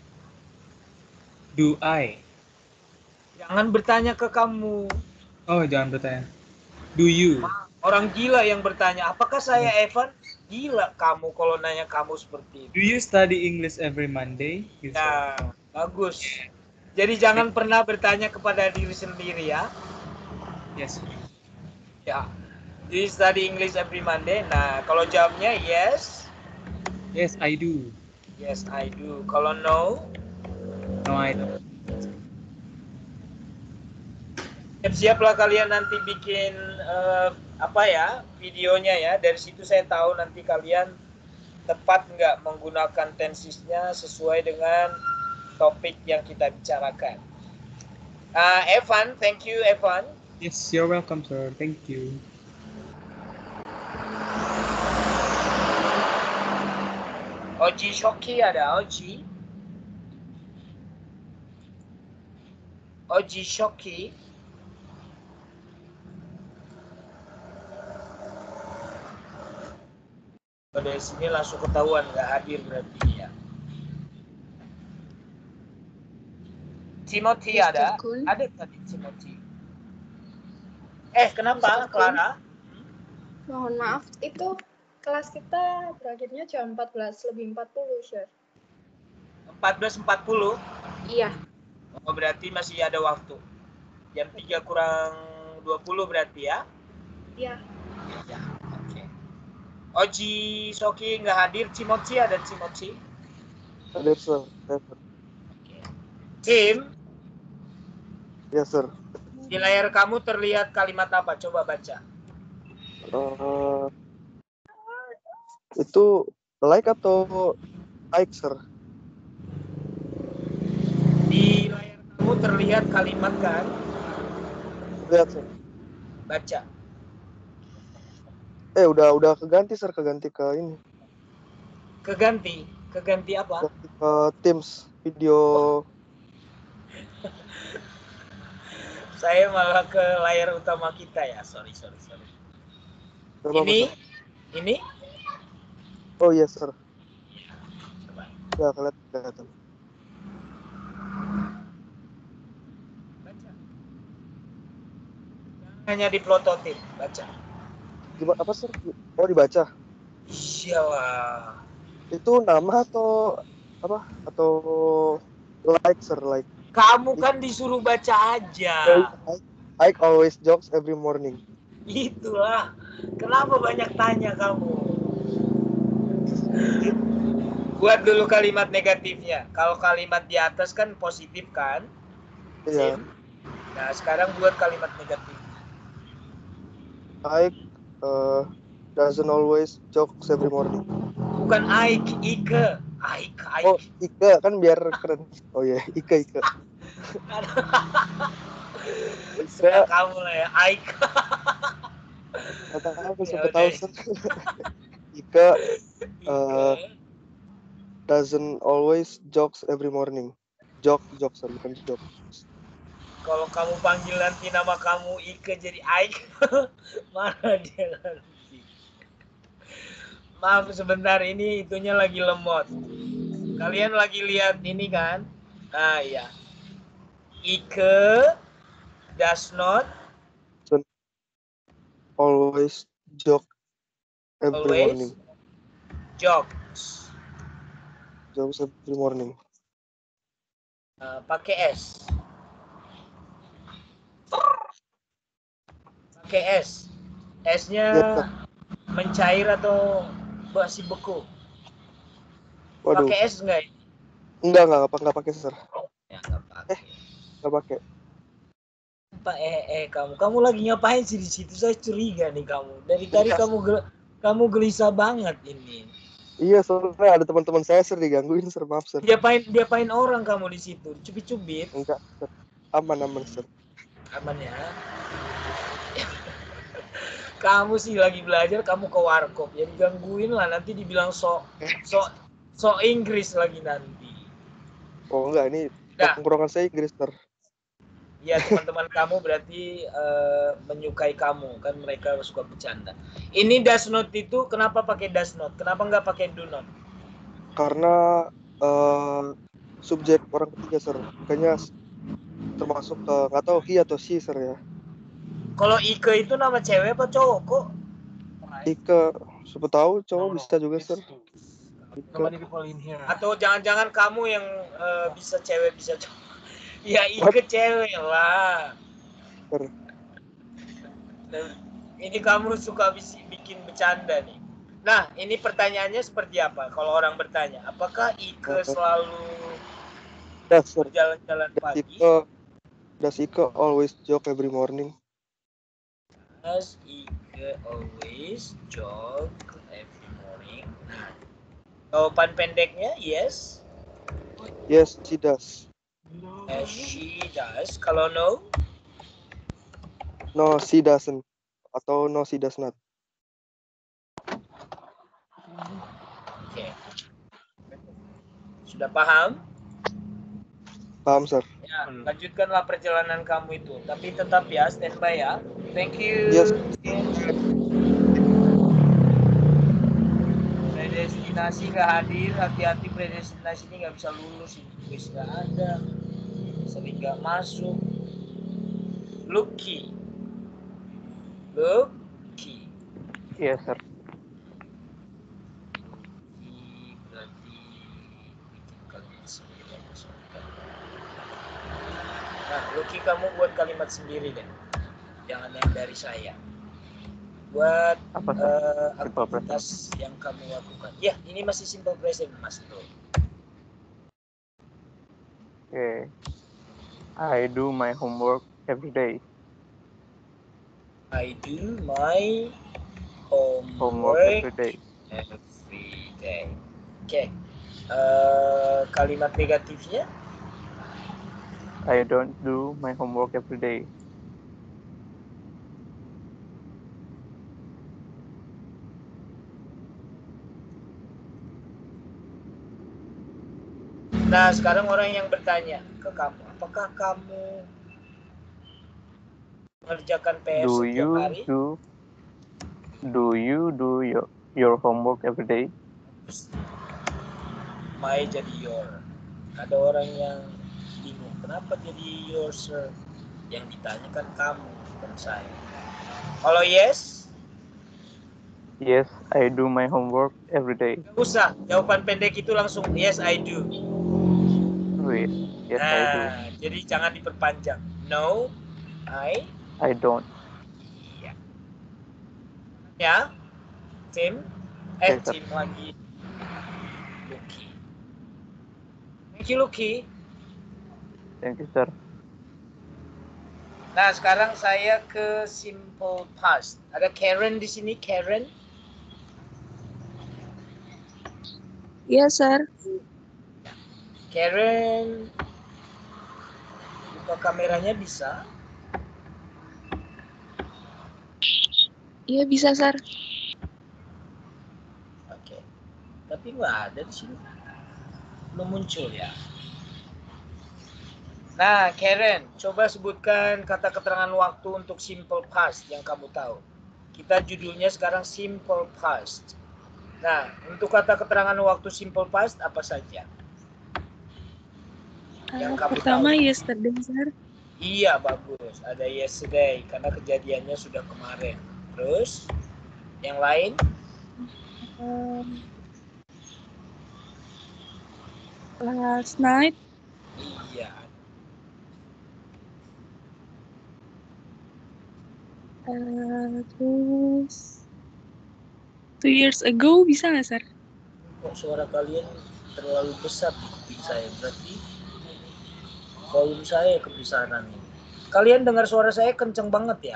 Do I? Jangan bertanya ke kamu. Oh, jangan bertanya. Do you? Orang gila yang bertanya, apakah saya Evan? Gila kamu kalau nanya kamu seperti itu. Do you study English every Monday? Gitu. Ya, bagus. Jadi jangan pernah bertanya kepada diri sendiri ya. Yes. Ya. Do you study English every Monday? Nah, kalau jawabnya yes, Yes, I do. yes I do. Kalau no, No, I don't. siap-siaplah kalian nanti bikin eh, apa ya videonya ya. Dari situ saya tahu nanti kalian tepat nggak menggunakan tensesnya sesuai dengan topik yang kita bicarakan. Uh, Evan, thank you Evan. Yes, you're welcome, sir. Thank you. Oji Shoki ada Oji. Oji Shoki. Pada sini langsung ketahuan nggak hadir berarti ya. Timothy mister ada, Kun. ada tadi Timothy. Eh kenapa mister Kun. Clara? Mohon maaf, itu kelas kita berakhirnya jam empat belas lebih empat puluh, Sir. empat belas empat puluh. Iya. Oh berarti masih ada waktu. Jam tiga kurang dua puluh berarti ya? Iya. Ya, oke. Oji Shoki nggak hadir, Timothy ada Timothy. Hadir, sir. Yes, sir. Tim, Yes, sir. di layar kamu terlihat kalimat apa? Coba baca. Eh, itu like atau like, sir? Di layar kamu terlihat kalimat kan? Lihat, sir. Baca. Eh, udah udah keganti, sir. Keganti ke ini. Keganti. Keganti apa? Keganti ke Teams video. Saya malah ke layar utama kita ya. Sorry, sorry, sorry. Gak apa-apa, Ini, sir. ini. Oh yes, sir. Coba. Ya, kelihatan. kelihatan. Baca. Hanya di prototip, baca. Gimana, apa, sir? Oh, dibaca. Iyalah. Itu nama atau apa? Atau like, sir, like. Kamu kan disuruh baca aja. I, I always jogs every morning. Itulah. Kenapa banyak tanya kamu? Buat dulu kalimat negatifnya. Kalau kalimat di atas kan positif kan? Iya. Sim? Nah, sekarang buat kalimat negatif. I uh, doesn't always jogs every morning. Bukan Aik, Ike. Aik, Aik. Oh, Ike kan biar keren. Oh iya, yeah. Ike, Ike. Suka kamu lah ya, Aik. Kata aku Ya siapa udah. tahu, sir. Ike Ike. uh, doesn't always jogs every morning. Jog, jog, sir, bukan jog. Kalau kamu panggil nanti nama kamu Ike jadi Aik, mana dia nanti? Maaf sebentar, ini itunya lagi lemot. Kalian lagi lihat ini kan? Ah iya. Ike does not always jog every always morning. jogs. Jogs every morning. Uh, pakai S. Pakai S. S-nya Ya, mencair atau masih beku? waduh. Pakai S enggak? Enggak, enggak, enggak, enggak pakai, sir. Ya enggak pakai. Eh, enggak pakai. Pak eh eh kamu kamu lagi ngapain sih di situ? Saya curiga nih kamu. Dari tadi Iya. kamu gel, kamu gelisah banget ini. Iya, soalnya ada teman-teman saya, sir, digangguin, sir. Maaf, sir. Diapain diapain orang kamu di situ? Cubit-cubit. Enggak, sir. Aman, aman, sir. Aman ya. Kamu sih lagi belajar, kamu ke warkop. Ya digangguin lah, nanti dibilang sok sok sok Inggris lagi nanti. Oh, enggak, ini Nah. tongkrongan saya Inggris, sir. Ya teman-teman kamu berarti uh, menyukai kamu kan, mereka suka bercanda. Ini does not itu kenapa pakai does not? Kenapa nggak pakai do not? Karena uh, subjek orang ketiga, sir. Kayaknya termasuk ke nggak tahu he atau she, sir, ya. Kalau Ike itu nama cewek apa cowok kok? Ike, siapa tahu cowok bisa juga, sir. Ike. Atau jangan-jangan kamu yang uh, bisa cewek bisa cowok? Ya Ike cewek lah. Sir. Ini kamu suka bikin bercanda nih. Nah, ini pertanyaannya seperti apa? Kalau orang bertanya, apakah Ike selalu Does, sir. berjalan-jalan Does pagi? Ike, does Ike always jog every morning? Does Ike always jog every morning? Nah, jawaban pendeknya yes. Yes, she does. Yes, she does. Kalau no? No, she doesn't. Atau no, she does not. Oke. Okay. Sudah paham? Paham, sir. Ya, lanjutkanlah perjalanan kamu itu. Tapi tetap ya, standby ya. Thank you. Yes. Predestinasi nggak hadir, hati-hati predestinasi ini nggak bisa lulus, ini kuis nggak ada, sering nggak masuk. Lucky, Lucky. Iya, sir. Lucky berarti bikin kalimat sendiri. Nah, Lucky kamu buat kalimat sendiri deh, jangan yang dari saya. Buat Apa, uh, simple aktivitas yang kamu lakukan. Ya, ini masih simple present, Mas Bro. Oke. Okay. I do my homework every day. I do my homework, Homework every day. Every day. Oke. Okay. Uh, kalimat negatifnya? I don't do my homework every day. Nah, sekarang orang yang bertanya ke kamu, apakah kamu mengerjakan P R Do setiap you hari? do Do you do your your homework every day? My jadi your. Ada orang yang bingung, kenapa jadi your sir? Yang ditanyakan kamu, bukan saya. Kalau yes? Yes, I do my homework every day. Gak usah, jawaban pendek itu langsung yes I do. Wait, yes nah, I do. Jadi jangan diperpanjang. No, I. I don't. Iya. Ya, Tim. Eh, Yes, sir. Tim lagi. Lucky. Thank you, Lucky. Thank you, sir. Nah, sekarang saya ke simple past. Ada Karen di sini, Karen. Iya, sir. Karen, buka kameranya bisa? Iya, bisa, sir. Oke. Tapi nggak ada di sini. Belum muncul ya. Nah, Karen, coba sebutkan kata keterangan waktu untuk simple past yang kamu tahu. Kita judulnya sekarang simple past. Nah, untuk kata keterangan waktu simple past apa saja? Yang Uh, kamu pertama, tahu. yesterday, sir. Iya, bagus. Ada yesterday karena kejadiannya sudah kemarin. Terus, yang lain? Um, last night. Iya. Uh, terus two years ago bisa nggak, sir? Kok suara kalian terlalu besar di kuping saya? Berarti volume saya kebesaran ini. Kalian dengar suara saya kenceng banget ya?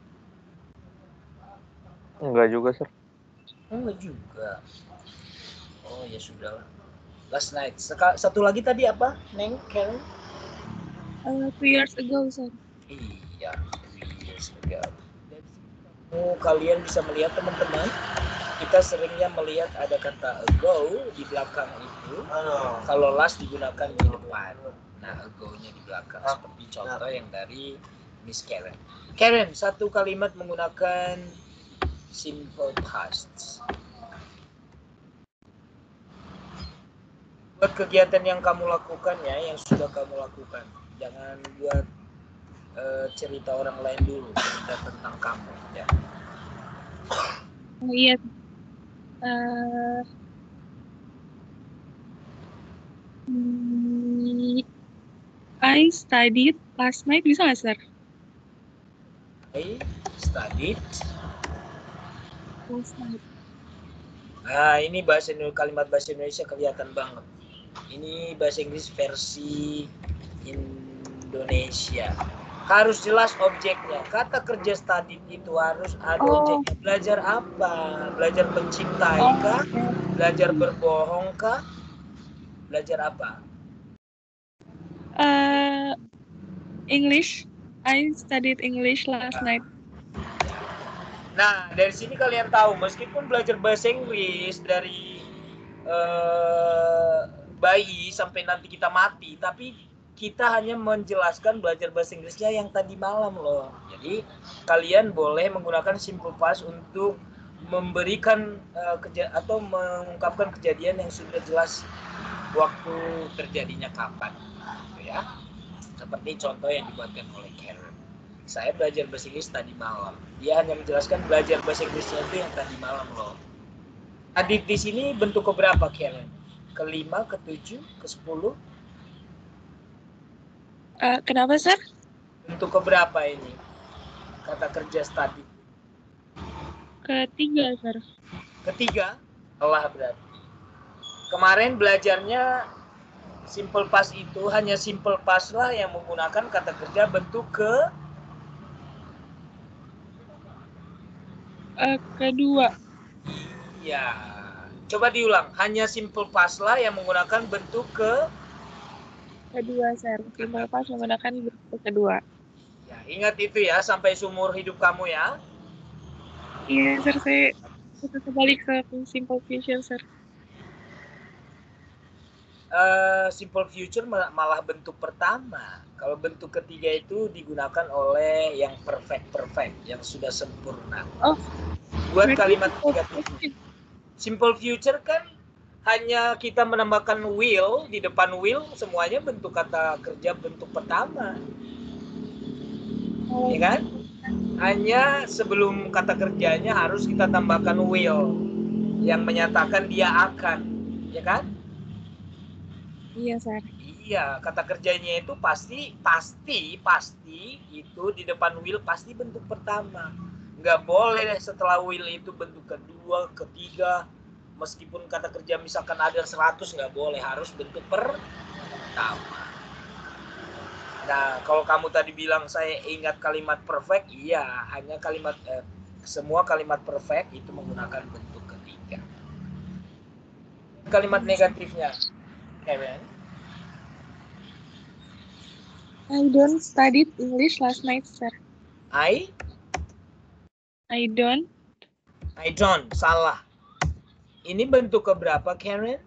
Enggak juga, sir. Enggak juga. Oh ya sudah. Last night. Seka, satu lagi tadi apa, Neng? Karen? Uh, two years ago, sir. Iya, two years ago. Oh, kalian bisa melihat teman-teman, kita seringnya melihat ada kata ago di belakang itu. Kalau last digunakan di depan. Nah, ago-nya di belakang. Seperti contoh yang dari Miss Karen. Karen, satu kalimat menggunakan simple past. Buat kegiatan yang kamu lakukan ya, yang sudah kamu lakukan. Jangan buat uh, cerita orang lain dulu, cerita tentang kamu ya. Oh iya. Uh, I studied last night, bisa nggak, sir? I studied Last night. Nah, ini bahasa kalimat bahasa Indonesia kelihatan banget. Ini bahasa Inggris versi Indonesia. Harus jelas objeknya. Kata kerja study itu harus ada Oh. objeknya. Belajar apa? Belajar mencintai Oh, kah? okay. Belajar berbohong kah? Belajar apa? Uh, English. I studied English last night. Nah, dari sini kalian tahu, meskipun belajar bahasa Inggris dari uh, bayi sampai nanti kita mati, tapi kita hanya menjelaskan belajar bahasa Inggrisnya yang tadi malam loh. Jadi kalian boleh menggunakan simple past untuk memberikan uh, keja- atau mengungkapkan kejadian yang sudah jelas waktu terjadinya kapan, gitu ya. Seperti contoh yang dibuatkan oleh Karen. Saya belajar bahasa Inggris tadi malam. Dia hanya menjelaskan belajar bahasa Inggrisnya itu yang tadi malam loh. Adik di sini bentuk keberapa, Karen? Kelima, ketujuh, ke sepuluh? Uh, kenapa, sir? Bentuk keberapa ini? Kata kerja study. Ketiga, sir. Ketiga? Allah berarti. Kemarin belajarnya simple past itu hanya simple past lah yang menggunakan kata kerja bentuk ke Uh, kedua. Iya. Coba diulang. Hanya simple past lah yang menggunakan bentuk ke Kedua, sir. Simple past menggunakan bentuk kedua. Ya, ingat itu ya sampai seumur hidup kamu ya. Iya, sir. Saya kita kembali ke simple future, sir. Uh, simple future malah bentuk pertama. Kalau bentuk ketiga itu digunakan oleh yang perfect perfect, yang sudah sempurna. Oh. Buat Berarti kalimat simple negatif. future. Simple future kan hanya kita menambahkan will di depan will, semuanya bentuk kata kerja bentuk pertama. Oh, Ya kan? Hanya sebelum kata kerjanya harus kita tambahkan will yang menyatakan dia akan, ya kan? iya, Sir. Iya, kata kerjanya itu pasti pasti pasti itu di depan will pasti bentuk pertama. Nggak boleh setelah will itu bentuk kedua, ketiga. Meskipun kata kerja misalkan ada seratus, nggak boleh, harus bentuk pertama. Nah, kalau kamu tadi bilang saya ingat kalimat perfect, iya, hanya kalimat eh, semua kalimat perfect itu menggunakan bentuk ketiga. Kalimat negatifnya, Karen. I don't studied English last night, Sir. I I don't. I don't, salah. Ini bentuk keberapa, Karen?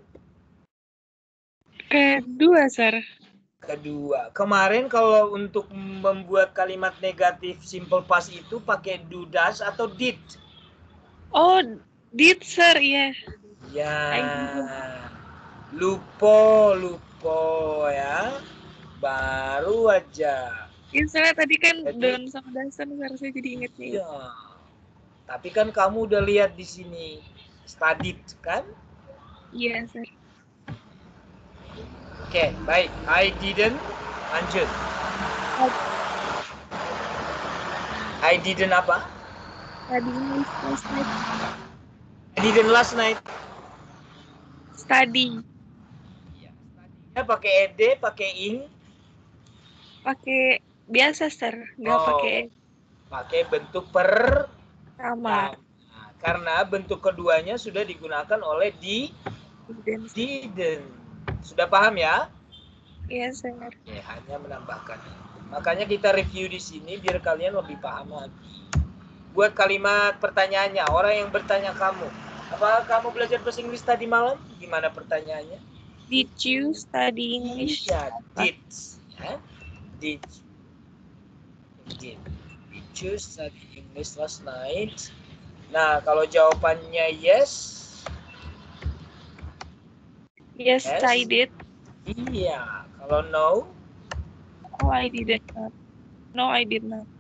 Kedua, Sir. Kedua. Kemarin kalau untuk membuat kalimat negatif simple past itu pakai do, does, atau did? Oh, did, Sir, iya. Ya. I didn't. Lupo, lupo ya. Baru aja. Iya, soalnya tadi kan Jadi- don sama dasan, Sir, saya jadi ingetnya itu. Iya. Tapi kan kamu udah lihat di sini studied kan? Iya, Sir. Oke, baik. I didn't. Lanjut. I didn't apa? Study English last night. I didn't last night. Study. Ya, pakai ed, pakai ing, Pakai biasa, Sir. Nggak Oh. pakai pakai bentuk per. sama. Nah, karena bentuk keduanya sudah digunakan oleh di, Didn't. didn't. Sudah paham ya? Iya, Sir. Ya, hanya menambahkan. Makanya kita review di sini biar kalian lebih paham lagi. Buat kalimat pertanyaannya, orang yang bertanya kamu, apa kamu belajar bahasa Inggris tadi malam? Gimana pertanyaannya? Did you study English? Iya, did. Ya. Did. Did. Did you study English last night? Nah, kalau jawabannya yes, Yes, Yes. I did. iya. Kalau no, Oh, I didn't. Not. No, I did not.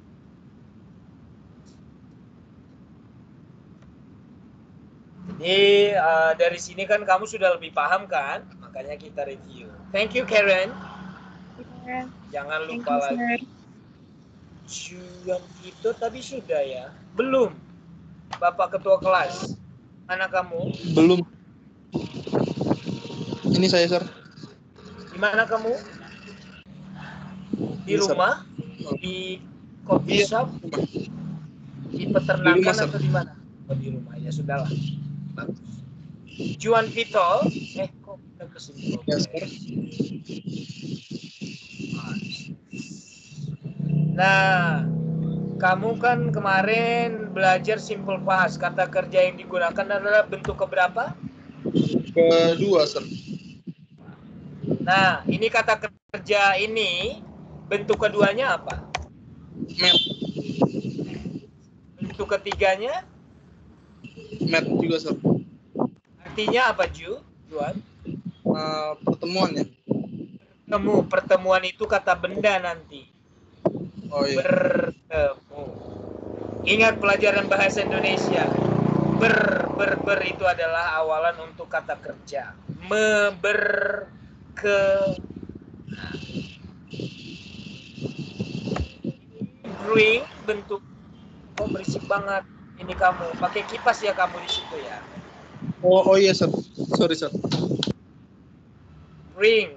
jadi uh, dari sini kan kamu sudah lebih paham kan? Makanya kita review. Thank you, Karen. Yeah. Jangan Thank lupa you, lagi. Sir. Juan itu tadi sudah ya? Belum. Bapak Ketua Kelas. Mana kamu? Belum. Ini saya, Sir. Di mana kamu? Di Iya, Sir. rumah? Di coffee Iya. shop? Di peternakan Di rumah, Sir. atau di mana? Oh, di rumah. Ya sudahlah. Bagus. Juan Vito. Eh, kok kita kesini? Ya, Sir. Nah, kamu kan kemarin belajar simple past. Kata kerja yang digunakan adalah bentuk keberapa? Kedua, Sir. Nah, ini kata kerja ini bentuk keduanya apa? Met. Bentuk ketiganya Met juga, Sir. artinya apa, Ju? Juan? Uh, pertemuan ya. Bertemu. Pertemuan itu kata benda nanti. Oh iya. Bertemu. Ingat pelajaran bahasa Indonesia. Ber, ber, ber itu adalah awalan untuk kata kerja. Me, ber, ke. Nah. Bring bentuk. Oh, berisik banget. Ini kamu. Pakai kipas ya kamu di situ ya. Oh, oh iya, Sir. Sorry, Sir. Bring.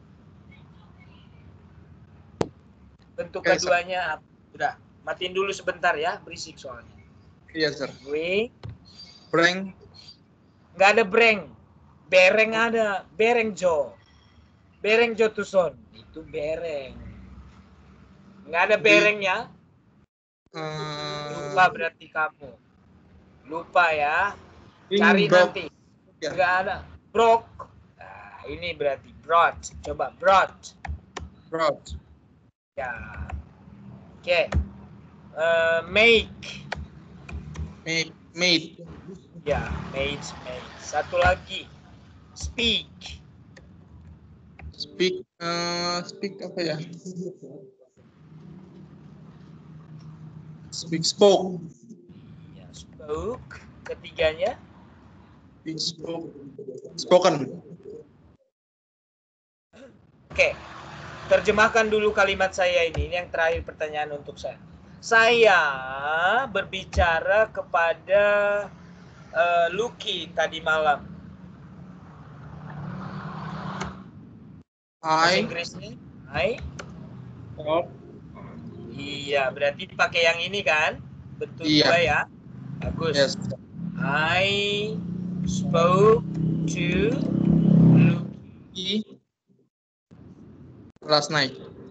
Bentuk Oke, keduanya apa? Udah, matiin dulu sebentar ya, berisik soalnya. Iya, Sir. Bring. Prank. Nggak ada breng. Bereng ada. Bereng Jo. Bereng Jo Tuson. Itu bereng. Nggak ada berengnya. Uh, Lupa berarti kamu. Lupa ya. Bring Cari broke. nanti. Ya. Nggak ada. Broke. Nah, ini berarti brought. Coba brought. Brought. Ya. Oke. Eh, make. Make. Made. Ya, made, made. Satu lagi. Speak. Speak. eh, speak apa ya? Speak. Spoke. Ya, spoke. Ketiganya. Speak. Spoke. Spoken. Oke. Terjemahkan dulu kalimat saya ini. Ini yang terakhir pertanyaan untuk saya. Saya berbicara kepada uh, Lucky tadi malam. Bahasa I. Inggrisnya, I. Oh. Iya, berarti pakai yang ini kan? Betul Iya. juga ya. Bagus. Yes. I spoke to Lucky Last night.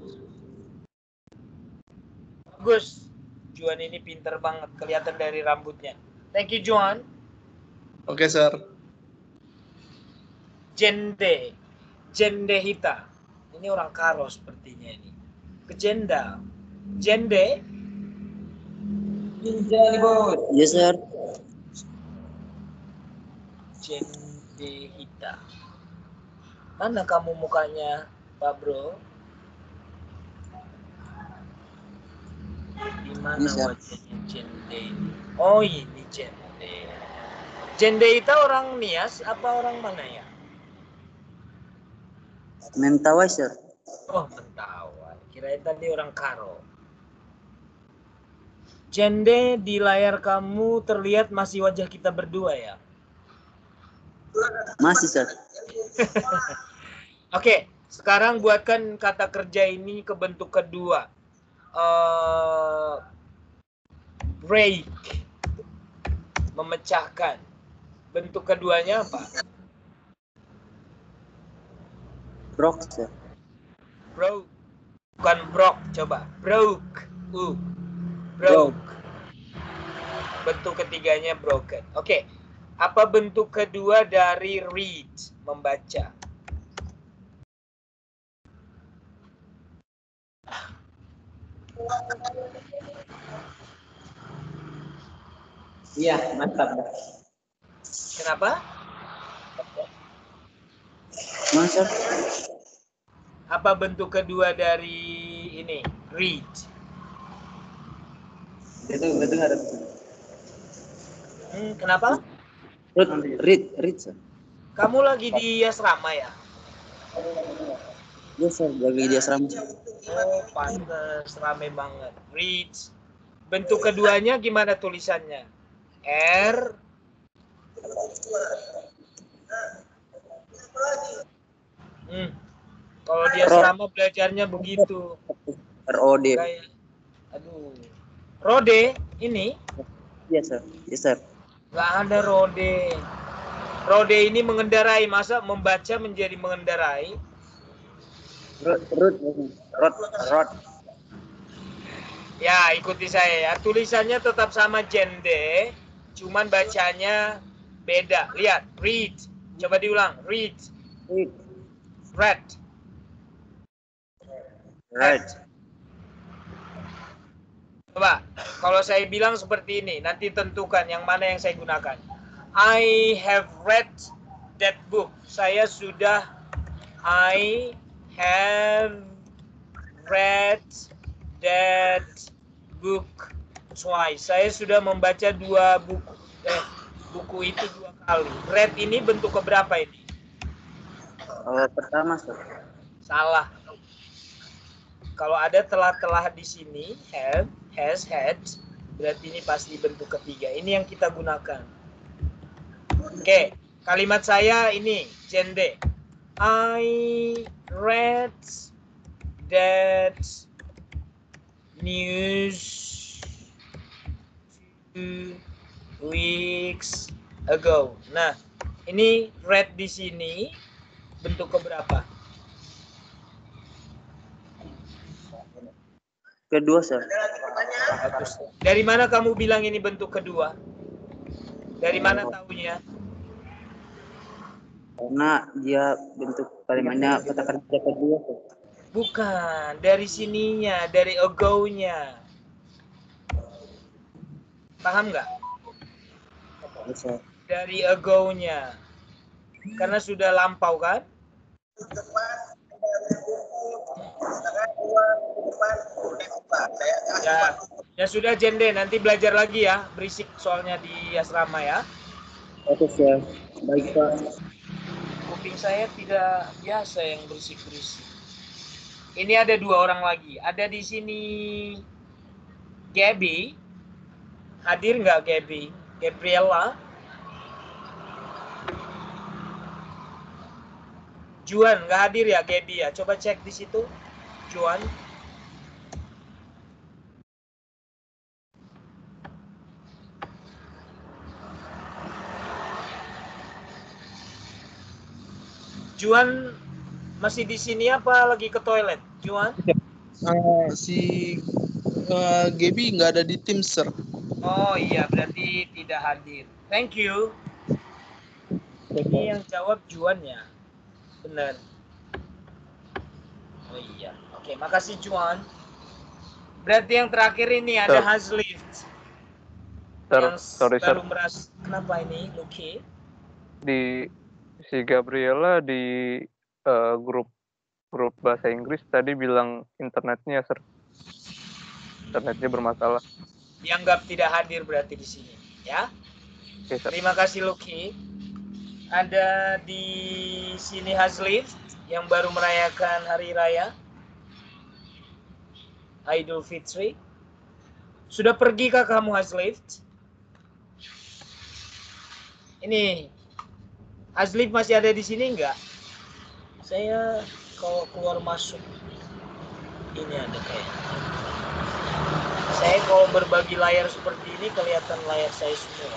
Bagus. Juan ini pinter banget, kelihatan dari rambutnya. Thank you, Juan. Oke, okay, sir. Jende. Jende Hita. Ini orang Karo sepertinya ini. Kejenda. Jende. Yes, sir. Jende Hita. Mana kamu mukanya, Pak Bro? Di mana wajahnya Jende? Oh, ini Jende. Jende Hita orang Nias apa orang mana ya? Mentawai, sir. Oh, Mentawai. Kirain tadi orang Karo. Jende, di layar kamu terlihat masih wajah kita berdua ya? Masih, sir. Oke, sekarang buatkan kata kerja ini ke bentuk kedua. Uh, break. Memecahkan. Bentuk keduanya apa? Broke, sir. Broke. Bukan broke, coba. Broke. Uh. Broke. Bentuk ketiganya broken. Oke. Apa bentuk kedua dari read? Membaca. Iya, mantap. Kenapa? Mantap. Apa bentuk kedua dari ini? Read. Itu betul ada. Hmm, kenapa? Read, read, read, sir. Kamu lagi di asrama ya? Yes, sir. Lagi di asrama. Oh, pantes rame banget. Read. Bentuk keduanya gimana tulisannya? R. Hmm. Kalau di asrama belajarnya begitu. R O D. Kayak, aduh. Rode ini? Yes, sir. Yes, sir. Nggak ada rode. Rode ini mengendarai, masa membaca menjadi mengendarai? Road, road, road, road. Ya, ikuti saya ya. Tulisannya tetap sama Jende, cuman bacanya beda. Lihat, read. Coba diulang, read. Read. Read. Read. Coba, kalau saya bilang seperti ini, nanti tentukan yang mana yang saya gunakan. I have read that book. Saya sudah, I have read that book twice. Saya sudah membaca dua buku. Eh, buku itu dua kali. Read ini bentuk keberapa ini? Oh, pertama, sir. Salah. Kalau ada telah-telah di sini, have, has, had, berarti ini pasti bentuk ketiga. Ini yang kita gunakan. Oke, kalimat saya ini, Jende. I read that news two weeks ago. Nah, ini read di sini bentuk keberapa? Kedua, sir. Bagus. Dari mana kamu bilang ini bentuk kedua? Dari mana tahunya? Karena dia bentuk kalimatnya kata kerja kedua, sir. Bukan, dari sininya, dari ago-nya. Paham nggak? Yes, sir. Dari ago-nya. Karena sudah lampau kan? Ya, ya sudah Jende, nanti belajar lagi ya. Berisik soalnya di asrama ya. Oke, sir. Baik, Pak. Kuping saya tidak biasa yang berisik-berisik. Ini ada dua orang lagi. Ada di sini Gabby. Hadir nggak Gabby? Gabriela. Juan nggak hadir ya Gabby ya? Coba cek di situ. Juan. Juan masih di sini apa lagi ke toilet? Juan? Uh, si uh, Gaby nggak ada di tim, sir. Oh iya, berarti tidak hadir. Thank you. Ini yang jawab Juan ya. Benar. Oh iya. Oke, makasih Juan. Berarti yang terakhir ini ada Sir. Hazlift. Sir, Yang sorry, baru sir. meras. Kenapa ini, Lucky? Di si Gabriela di eh, grup grup bahasa Inggris tadi bilang internetnya, sir. Internetnya bermasalah. Dianggap tidak hadir berarti di sini, ya. Oke, sir. Terima kasih Lucky. Ada di sini Hazlift yang baru merayakan hari raya Idul Fitri. Sudah pergikah kamu Hazlift? Ini Hazlift masih ada di sini enggak? Saya kalau keluar masuk ini ada kayak. Saya kalau berbagi layar seperti ini kelihatan layar saya semua.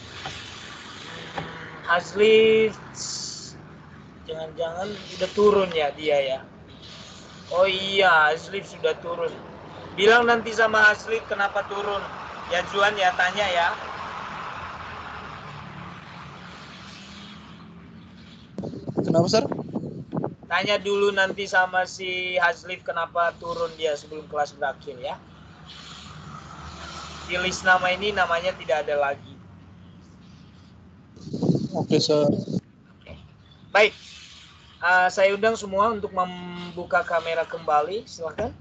Hazlift, jangan-jangan udah turun ya dia ya. Oh iya, Hazlift sudah turun. Bilang nanti sama Hazlift kenapa turun. Ya Juan ya, tanya ya. Kenapa, sir? Tanya dulu nanti sama si Hazlift kenapa turun dia sebelum kelas berakhir ya. Di list nama ini namanya tidak ada lagi. Oke, sir. Baik, uh, saya undang semua untuk membuka kamera kembali. Silakan.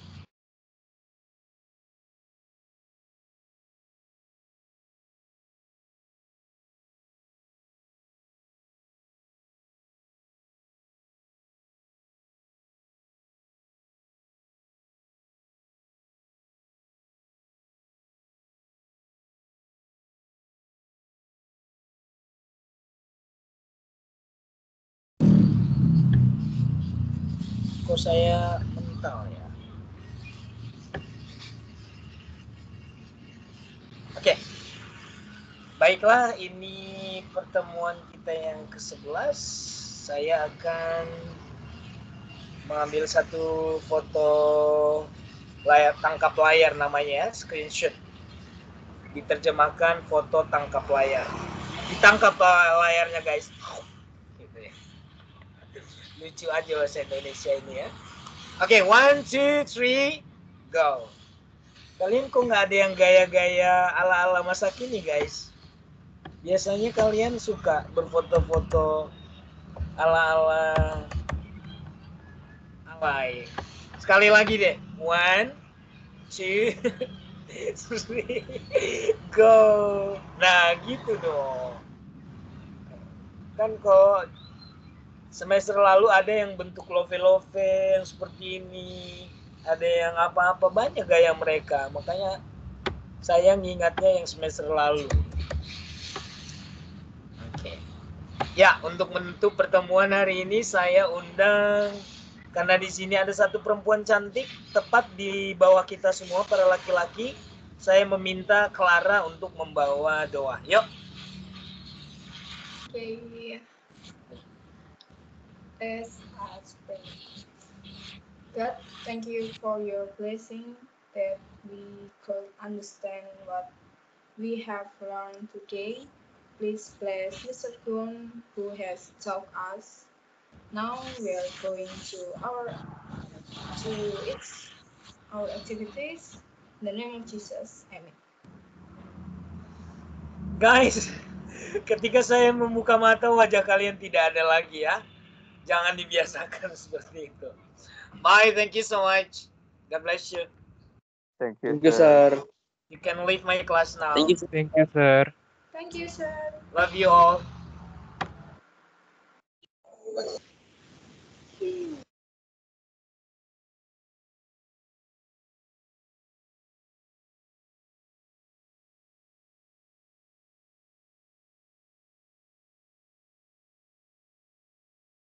Kok saya mental ya? Oke. Baiklah, ini pertemuan kita yang ke sebelas. Saya akan mengambil satu foto layar tangkap layar namanya ya, screenshot. Diterjemahkan foto tangkap layar. Ditangkap layarnya guys. Gitu ya. Lucu aja bahasa Indonesia ini ya. Oke, okay, one, two, three, go. Kalian kok nggak ada yang gaya-gaya ala-ala masa kini guys? Biasanya kalian suka berfoto-foto ala-ala alay. Sekali lagi deh. One, two, three, go. Nah gitu dong. Kan kok semester lalu ada yang bentuk love-love yang seperti ini. Ada yang apa-apa, banyak gaya mereka. Makanya saya ngingatnya yang semester lalu. Oke. Ya, untuk menutup pertemuan hari ini saya undang, karena di sini ada satu perempuan cantik tepat di bawah kita semua para laki-laki. Saya meminta Clara untuk membawa doa. Yuk. Oke. Let's ask pray. God, thank you for your blessing that we could understand what we have learned today. Please bless Mister Kun who has taught us. Now we are going to our to its our activities. In the name of Jesus, Amen. Guys, Ketika saya membuka mata, wajah kalian tidak ada lagi ya. Jangan dibiasakan seperti itu. Bye, thank you so much. God bless you. Thank you, Thank you, sir. sir. You can leave my class now. Thank you. Thank you, sir. Thank you, sir. Love you all.